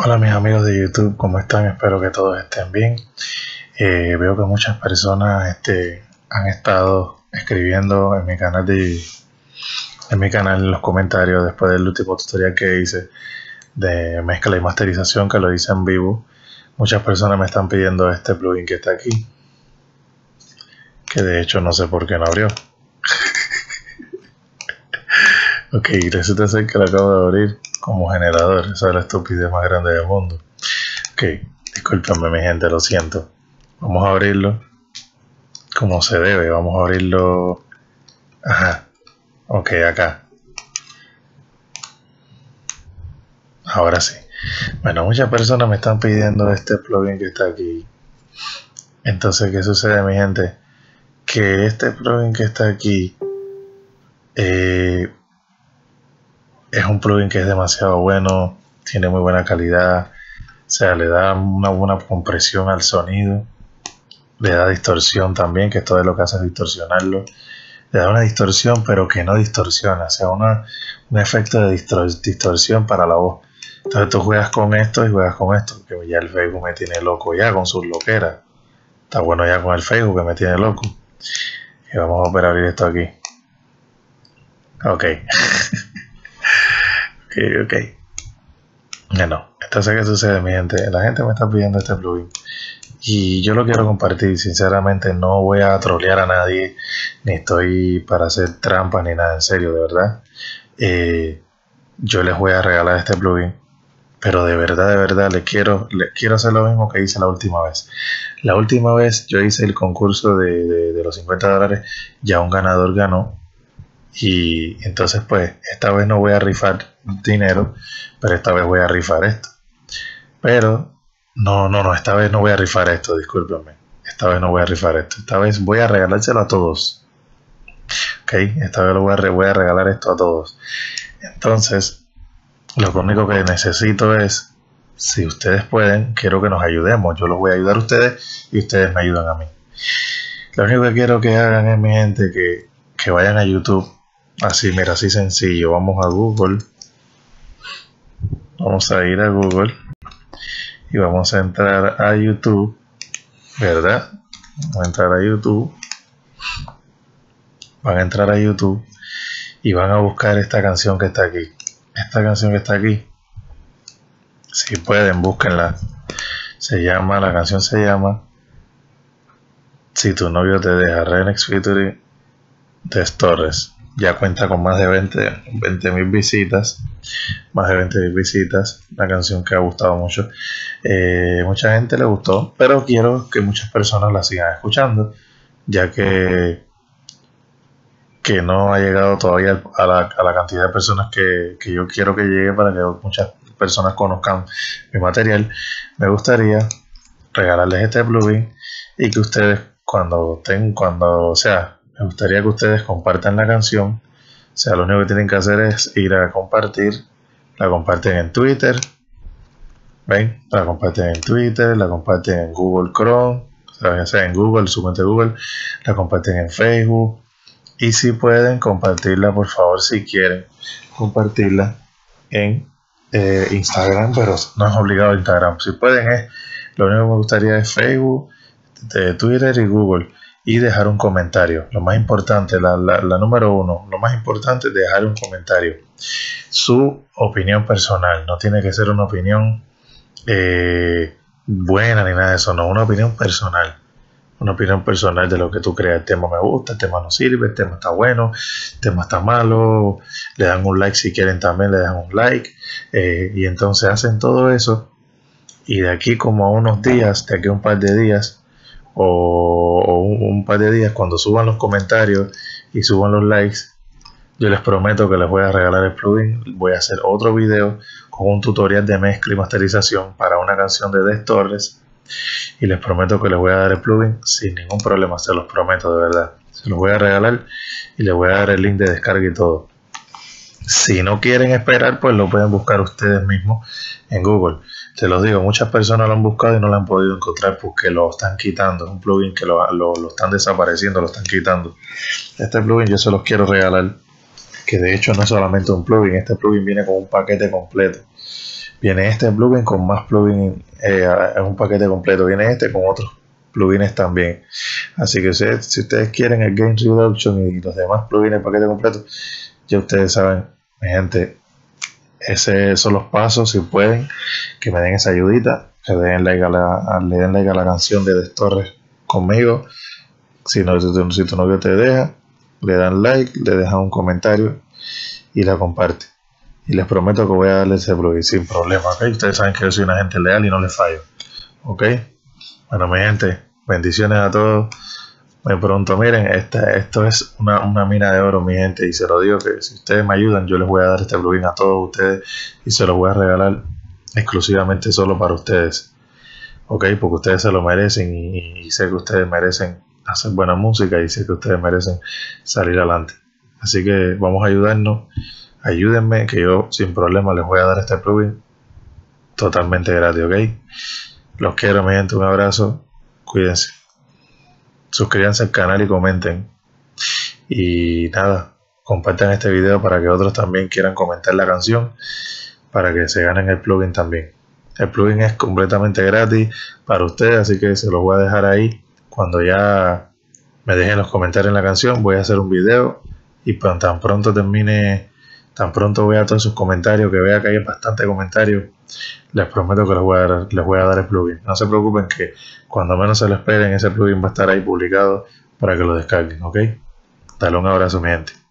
Hola mis amigos de YouTube, ¿cómo están? Espero que todos estén bien. Veo que muchas personas han estado escribiendo en los comentarios después del último tutorial que hice de mezcla y masterización, que lo hice en vivo. Muchas personas me están pidiendo este plugin que está aquí, que de hecho no sé por qué no abrió. Ok, resulta ser que lo acabo de abrir como generador. Esa es la estupidez más grande del mundo. Ok, discúlpenme mi gente, lo siento. Vamos a abrirlo como se debe. Vamos a abrirlo. Ajá. Ok, acá. Ahora sí. Bueno, muchas personas me están pidiendo este plugin que está aquí. Entonces, ¿qué sucede mi gente? Que este plugin que está aquí es un plugin que es demasiado bueno. Tiene muy buena calidad. O sea, le da una buena compresión al sonido. Le da distorsión también, que esto es lo que hace es distorsionarlo. Le da una distorsión, pero que no distorsiona. O sea, un efecto de distorsión para la voz. Entonces tú juegas con esto y juegas con esto. Que ya el Facebook me tiene loco ya con sus loqueras. Está bueno ya con el Facebook que me tiene loco. Y vamos a operar esto aquí. Ok. ok. Bueno, entonces ¿qué sucede mi gente? La gente me está pidiendo este plugin y yo lo quiero compartir. Sinceramente no voy a trolear a nadie, ni estoy para hacer trampas ni nada, en serio, de verdad. Yo les voy a regalar este plugin, pero de verdad le quiero hacer lo mismo que hice la última vez. La última vez yo hice el concurso de los $50, ya un ganador ganó. Y entonces pues esta vez no voy a rifar dinero, pero esta vez voy a rifar esto. Pero no, esta vez no voy a rifar esto, discúlpenme. Esta vez no voy a rifar esto, esta vez voy a regalárselo a todos. Ok, esta vez voy a regalar esto a todos. Entonces, lo único que necesito es, si ustedes pueden, quiero que nos ayudemos. Yo los voy a ayudar a ustedes y ustedes me ayudan a mí. Lo único que quiero que hagan es, mi gente, que vayan a YouTube. Así, mira, así sencillo. Vamos a Google. Vamos a ir a Google. Y vamos a entrar a YouTube. ¿Verdad? Vamos a entrar a YouTube. Van a entrar a YouTube. Y van a buscar esta canción que está aquí. Esta canción que está aquí. Si pueden, búsquenla. La canción se llama Si tu novio te deja, Remix featuring Tess Torres. Ya cuenta con más de 20.000 visitas. Más de 20.000 visitas. Una canción que ha gustado mucho. Mucha gente le gustó, pero quiero que muchas personas la sigan escuchando, ya que no ha llegado todavía a la cantidad de personas que yo quiero que llegue para que muchas personas conozcan mi material. Me gustaría regalarles este plugin y que ustedes me gustaría que ustedes compartan la canción. O sea, lo único que tienen que hacer es ir a compartir. La comparten en Twitter. ¿Ven? La comparten en Twitter, la comparten en Google Chrome, o sea, en Google, su cuenta de Google. La comparten en Facebook. Y si pueden, compartirla, por favor, si quieren, compartirla en Instagram, pero no es obligado Instagram. Si pueden, lo único que me gustaría es Facebook, Twitter y Google. Y dejar un comentario. Lo más importante, la número uno, lo más importante es dejar un comentario. Su opinión personal, no tiene que ser una opinión buena ni nada de eso, no, una opinión personal. Una opinión personal de lo que tú creas. El tema me gusta, el tema no sirve, el tema está bueno, el tema está malo. Le dan un like si quieren, también le dan un like. Y entonces hacen todo eso. Y de aquí como a unos días, de aquí a un par de días, o un par de días, cuando suban los comentarios y suban los likes, yo les prometo que les voy a regalar el plugin. Voy a hacer otro video con un tutorial de mezcla y masterización para una canción de Tess Torres. Y les prometo que les voy a dar el plugin sin ningún problema, se los prometo, de verdad. Se los voy a regalar y les voy a dar el link de descarga y todo. Si no quieren esperar, pues lo pueden buscar ustedes mismos en Google. Te los digo, muchas personas lo han buscado y no lo han podido encontrar porque lo están quitando. Es un plugin que lo están desapareciendo, lo están quitando. Este plugin yo se los quiero regalar, que de hecho no es solamente un plugin. Este plugin viene con un paquete completo. Viene este plugin con más plugins, es un paquete completo. Viene este con otros plugins también. Así que si ustedes quieren el Gain Reduction y los demás plugins del paquete completo, ya ustedes saben, mi gente, esos son los pasos. Si pueden, que me den esa ayudita, que le den like a la canción de Des Torres conmigo. Si tu novio te deja, le dan like, le dejan un comentario y la comparte. Y les prometo que voy a darle ese plugin sin problema, ¿ok? Ustedes saben que yo soy una gente leal y no les fallo, ¿ok? Bueno, mi gente, bendiciones a todos. Muy pronto, miren, esto es una mina de oro, mi gente, y se lo digo que si ustedes me ayudan, yo les voy a dar este plugin a todos ustedes y se los voy a regalar exclusivamente solo para ustedes, ¿ok? Porque ustedes se lo merecen y sé que ustedes merecen hacer buena música y sé que ustedes merecen salir adelante. Así que vamos a ayudarnos. Ayúdenme, que yo sin problema les voy a dar este plugin totalmente gratis, ¿ok? Los quiero, mi gente, un abrazo, cuídense, suscríbanse al canal y comenten, y nada, compartan este video para que otros también quieran comentar la canción, para que se ganen el plugin también. El plugin es completamente gratis para ustedes, así que se los voy a dejar ahí. Cuando ya me dejen los comentarios en la canción, voy a hacer un video, y tan pronto termine, tan pronto vea todos sus comentarios, que vea que hay bastante comentarios, les prometo que les voy a dar el plugin. No se preocupen, que cuando menos se lo esperen, ese plugin va a estar ahí publicado para que lo descarguen, ¿ok? Dale un abrazo, mi gente.